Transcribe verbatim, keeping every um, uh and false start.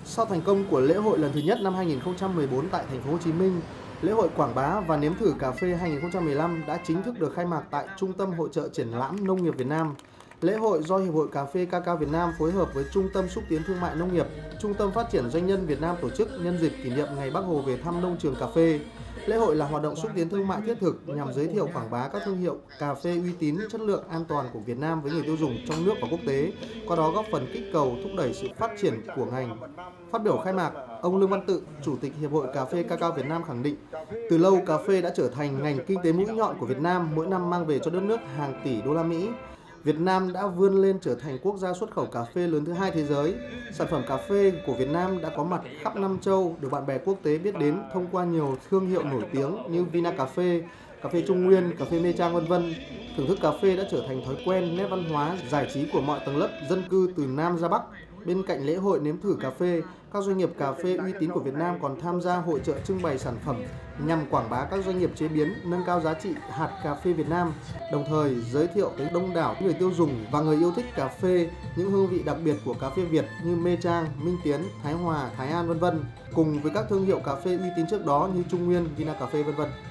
Sau thành công của lễ hội lần thứ nhất năm hai nghìn không trăm mười bốn tại thành phố Hồ Chí Minh, lễ hội quảng bá và nếm thử cà phê hai nghìn không trăm mười lăm đã chính thức được khai mạc tại Trung tâm Hội chợ Triển lãm Nông nghiệp Việt Nam. Lễ hội do Hiệp hội Cà phê Cacao Việt Nam phối hợp với Trung tâm Xúc tiến Thương mại Nông nghiệp, Trung tâm Phát triển Doanh nhân Việt Nam tổ chức nhân dịp kỷ niệm Ngày Bác Hồ về thăm nông trường cà phê. Lễ hội là hoạt động xúc tiến thương mại thiết thực nhằm giới thiệu quảng bá các thương hiệu cà phê uy tín, chất lượng, an toàn của Việt Nam với người tiêu dùng trong nước và quốc tế, qua đó góp phần kích cầu thúc đẩy sự phát triển của ngành. Phát biểu khai mạc, ông Lương Văn Tự, Chủ tịch Hiệp hội Cà phê Cacao Việt Nam khẳng định, từ lâu cà phê đã trở thành ngành kinh tế mũi nhọn của Việt Nam, mỗi năm mang về cho đất nước hàng tỷ đô la Mỹ. Việt Nam đã vươn lên trở thành quốc gia xuất khẩu cà phê lớn thứ hai thế giới. Sản phẩm cà phê của Việt Nam đã có mặt khắp năm châu, được bạn bè quốc tế biết đến thông qua nhiều thương hiệu nổi tiếng như Vina Cà phê, cà phê Trung Nguyên, cà phê Mê Trang vân vân. Thưởng thức cà phê đã trở thành thói quen, nét văn hóa, giải trí của mọi tầng lớp dân cư từ Nam ra Bắc. Bên cạnh lễ hội nếm thử cà phê, các doanh nghiệp cà phê uy tín của Việt Nam còn tham gia hội chợ trưng bày sản phẩm nhằm quảng bá các doanh nghiệp chế biến, nâng cao giá trị hạt cà phê Việt Nam, đồng thời giới thiệu tới đông đảo người tiêu dùng và người yêu thích cà phê những hương vị đặc biệt của cà phê Việt như Mê Trang, Minh Tiến, Thái Hòa, Thái An vân vân, cùng với các thương hiệu cà phê uy tín trước đó như Trung Nguyên, Vina Cà phê vân vân.